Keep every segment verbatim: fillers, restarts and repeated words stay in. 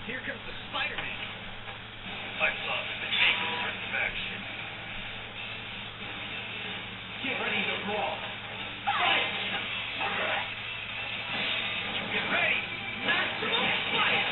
Here comes the Spider-Man. I love the angle perfection. Get ready to brawl. Fight! Get ready. Maximum fire!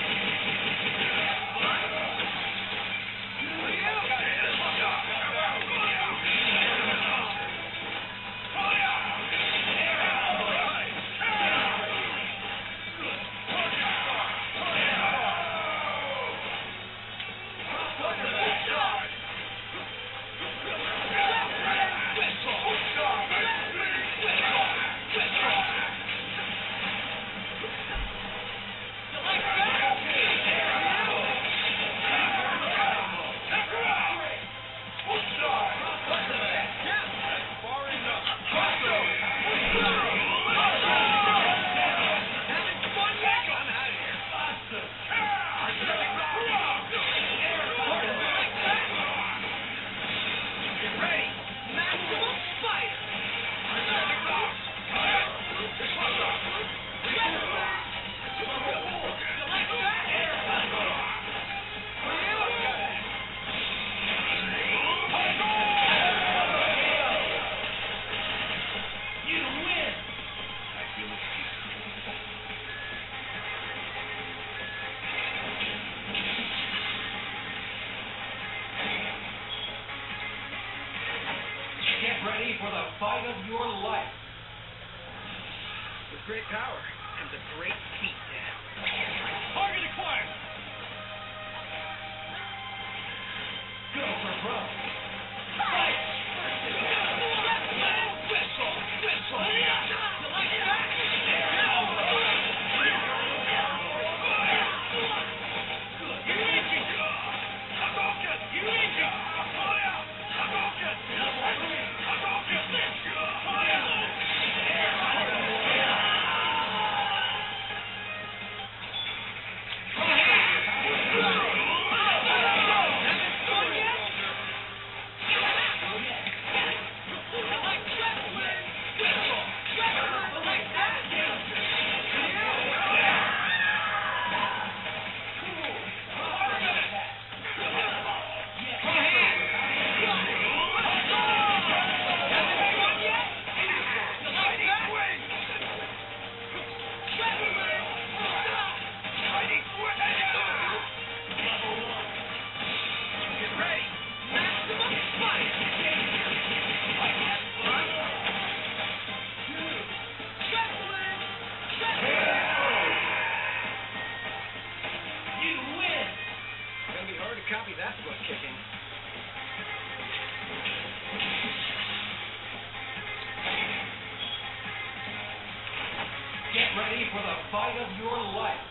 Ready for the fight of your life. With great power comes a great beatdown. Target acquired. Go for broke. Fight! Whistle! Whistle! You like that? Copy that foot kicking. Get ready for the fight of your life.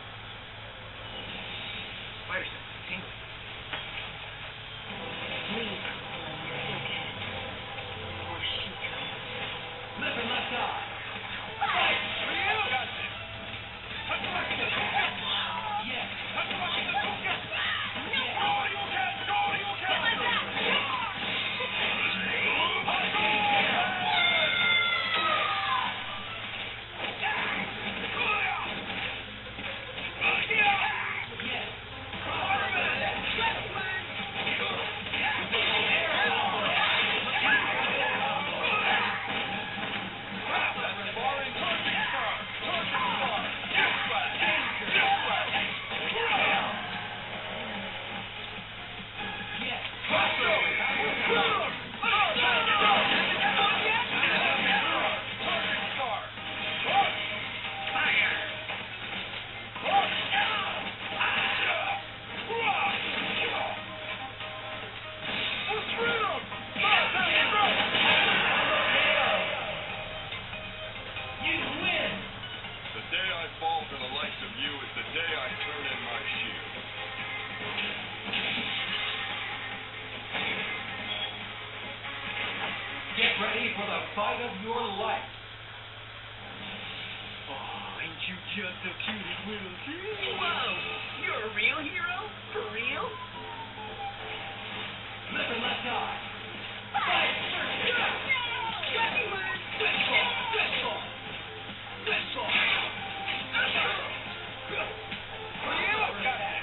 Spider sense is tingling. Please pull on your forehead before she comes. Left and left eye. Fight! For you! Got this. Touch the rest of the Yes. Touch the rest of the Yes. Ready for the fight of your life. Oh, ain't you just the cutest little kid? Whoa! You're a real hero? For real? Left and left eye. Fight! Whistle! Whistle! Whistle! For you! Got it!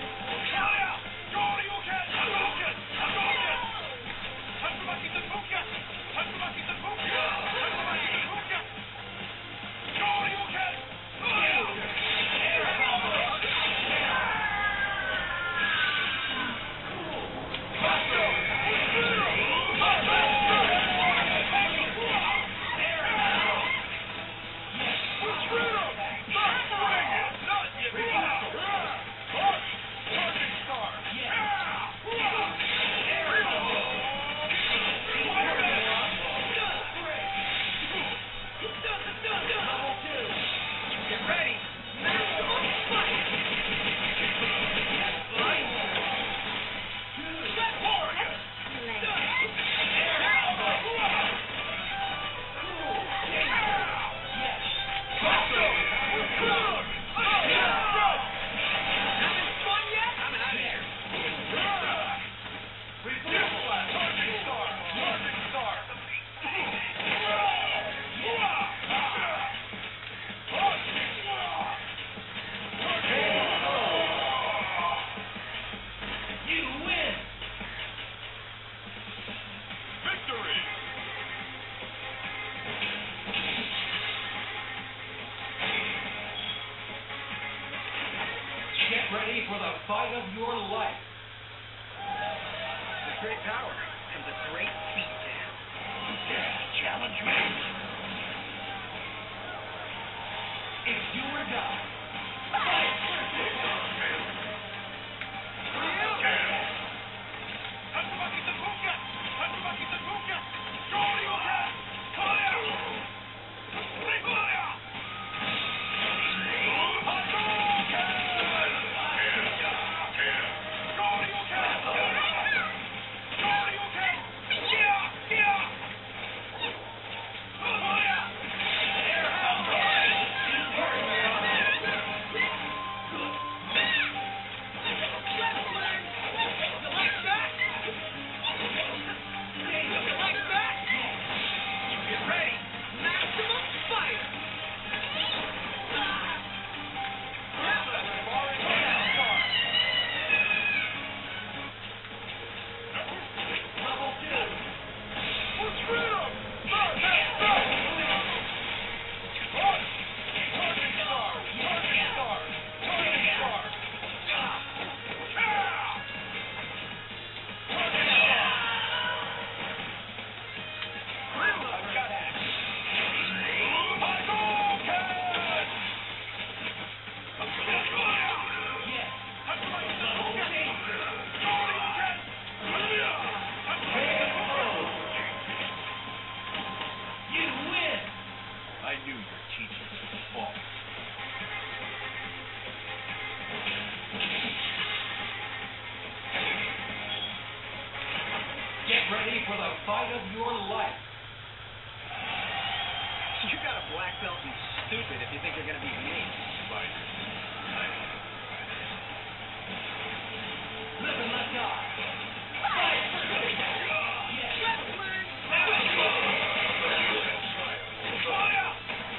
ready for the fight of your life. With great power comes a great beatdown. Yeah, challenge me. It's do or die. Fight! Tatsumaki Takuka! Tatsumaki Takuka! Shoryuken! Fire! Fire! Hadouken! Shoryuken! Shoryuken! Yeah! Yeah! Fire! Get ready for the fight of your life. You got a black belt and stupid if you think you're gonna beat me. Fight. Live and let die. Fight! Yes. Fire!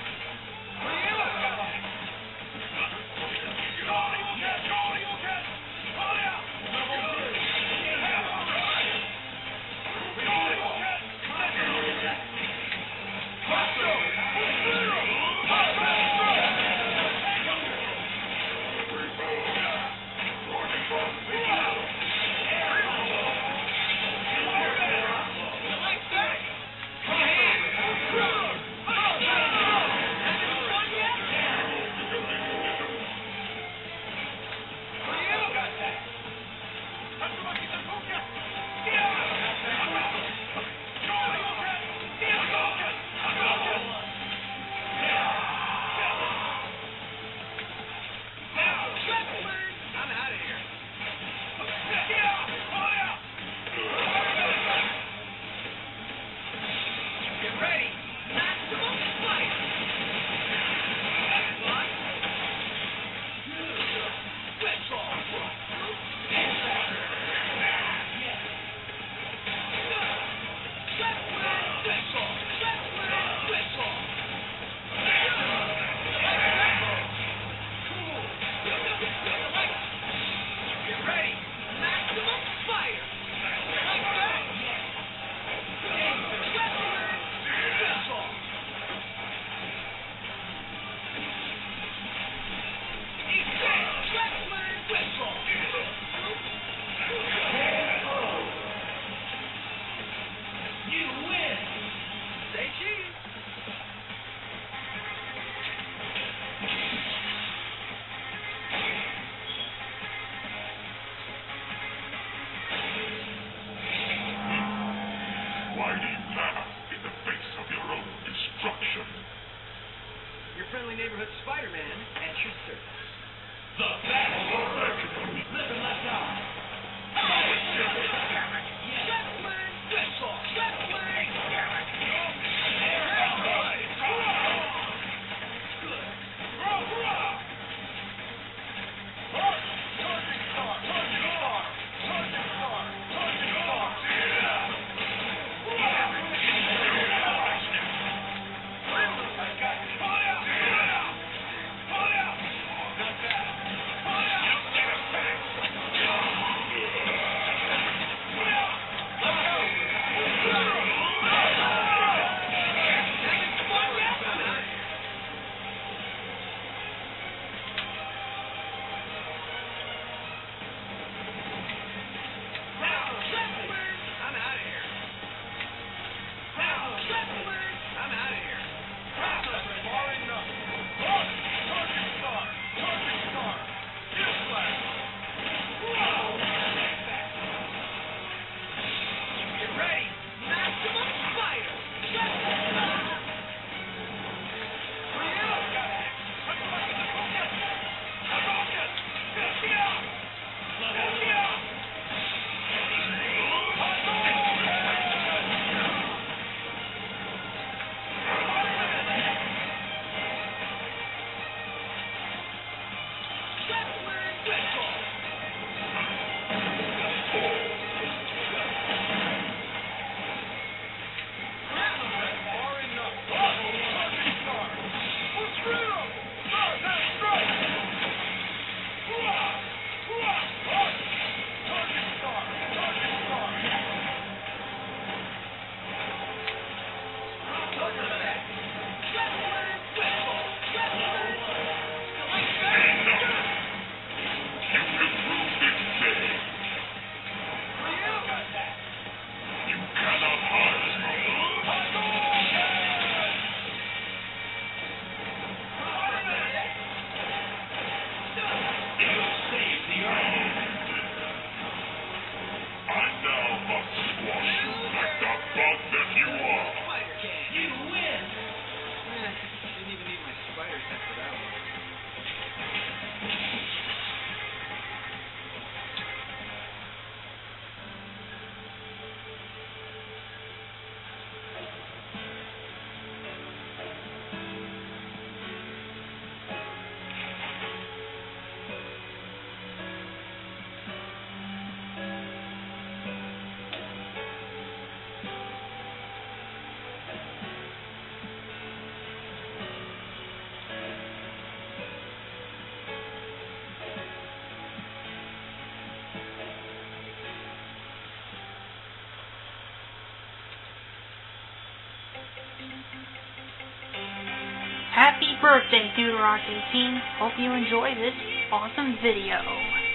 Why do you laugh in the face of your own destruction? Your friendly neighborhood Spider-Man at your service. The battle will live and let die. Fire! birthday, DUDEOFROCK eighteen. Hope you enjoy this awesome video.